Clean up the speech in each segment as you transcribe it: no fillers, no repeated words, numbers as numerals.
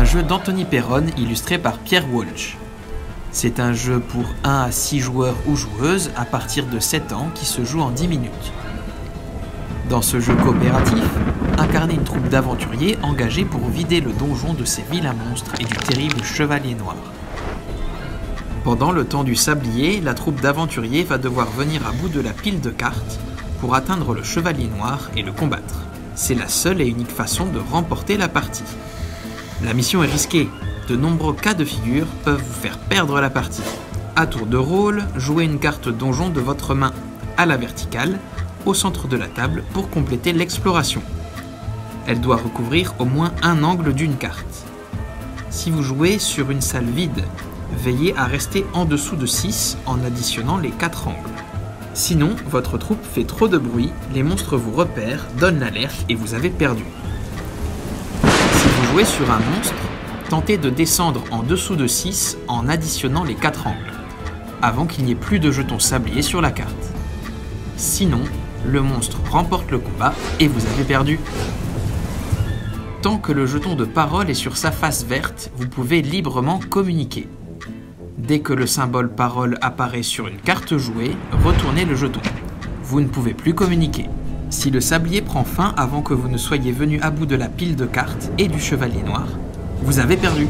jeu d'Anthony Perron illustré par Pierre Walsh. C'est un jeu pour 1 à 6 joueurs ou joueuses à partir de 7 ans qui se joue en 10 minutes. Dans ce jeu coopératif, incarnez une troupe d'aventuriers engagés pour vider le donjon de ses vilains monstres et du terrible chevalier noir. Pendant le temps du sablier, la troupe d'aventuriers va devoir venir à bout de la pile de cartes pour atteindre le chevalier noir et le combattre. C'est la seule et unique façon de remporter la partie. La mission est risquée. De nombreux cas de figure peuvent vous faire perdre la partie. À tour de rôle, jouez une carte donjon de votre main à la verticale, au centre de la table pour compléter l'exploration. Elle doit recouvrir au moins un angle d'une carte. Si vous jouez sur une salle vide, veillez à rester en dessous de 6 en additionnant les 4 angles. Sinon, votre troupe fait trop de bruit, les monstres vous repèrent, donnent l'alerte et vous avez perdu. Si vous jouez sur un monstre, tentez de descendre en dessous de 6 en additionnant les 4 angles, avant qu'il n'y ait plus de jetons sabliers sur la carte. Sinon, le monstre remporte le combat et vous avez perdu. Tant que le jeton de parole est sur sa face verte, vous pouvez librement communiquer. Dès que le symbole parole apparaît sur une carte jouée, retournez le jeton. Vous ne pouvez plus communiquer. Si le sablier prend fin avant que vous ne soyez venu à bout de la pile de cartes et du chevalier noir, vous avez perdu.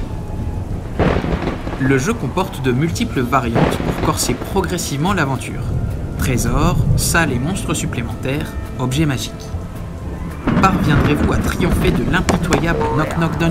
Le jeu comporte de multiples variantes pour corser progressivement l'aventure. Trésors, salles et monstres supplémentaires, objets magiques. Parviendrez-vous à triompher de l'impitoyable Knock Knock Dungeon ?